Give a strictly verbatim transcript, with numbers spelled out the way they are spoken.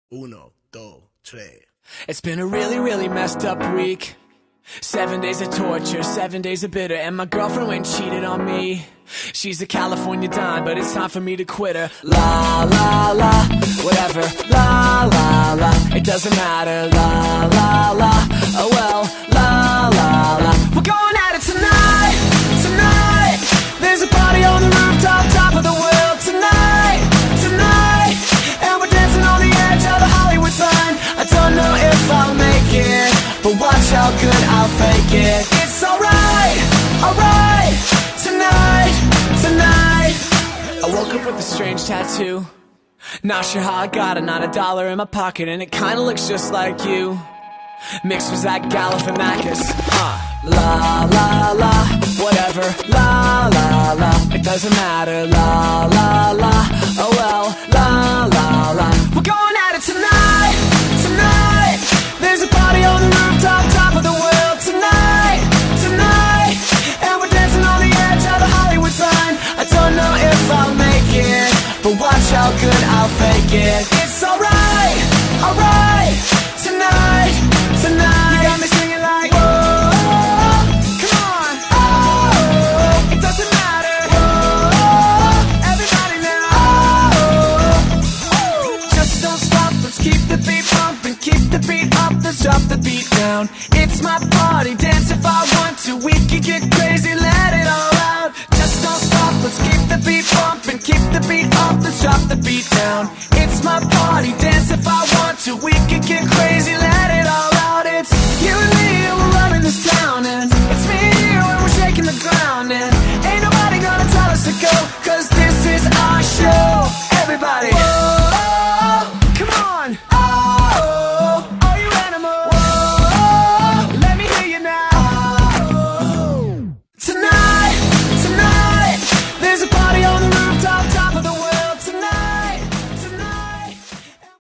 Uno, dos, tres. It's been a really, really messed up week. Seven days of torture, seven days of bitter, and my girlfriend went and cheated on me. She's a California dime, but it's time for me to quit her. La, la, la, whatever. La, la, la, it doesn't matter. La, la, la, oh well. La, la, la, we're going at it tonight, tonight. There's a party on the rooftop, top of the world tonight, tonight. And we're dancing on the edge of the Hollywood sign. I don't know if I'll make it, but watch how good I'll fake it. It's alright, alright, tonight, tonight. I woke up with a strange tattoo. Not sure how I got it, not a dollar in my pocket, and it kinda looks just like you. Mixed with Zach Galifianakis. Uh, la, la, la, whatever. La, la, la, it doesn't matter. La, la, la, oh well. La, la, la, we're going at it tonight, tonight. There's a party on the rooftop, top of the world tonight, tonight. And we're dancing on the edge of the Hollywood sign. I don't know if I'll make it, but watch how good I'll fake it. It's alright, alright, tonight, tonight. You got me singing like, whoa, come on, oh, it doesn't matter, whoa, everybody now, oh, oh, just don't stop, let's keep the beat pumping, keep the beat up, let's drop the beat down. It's my party, dance if I want to, we can get crazy, let it all out. Just don't stop, let's keep the beat pumping, keep the beat up, let's drop the beat down. It's my party, dance if I want to, we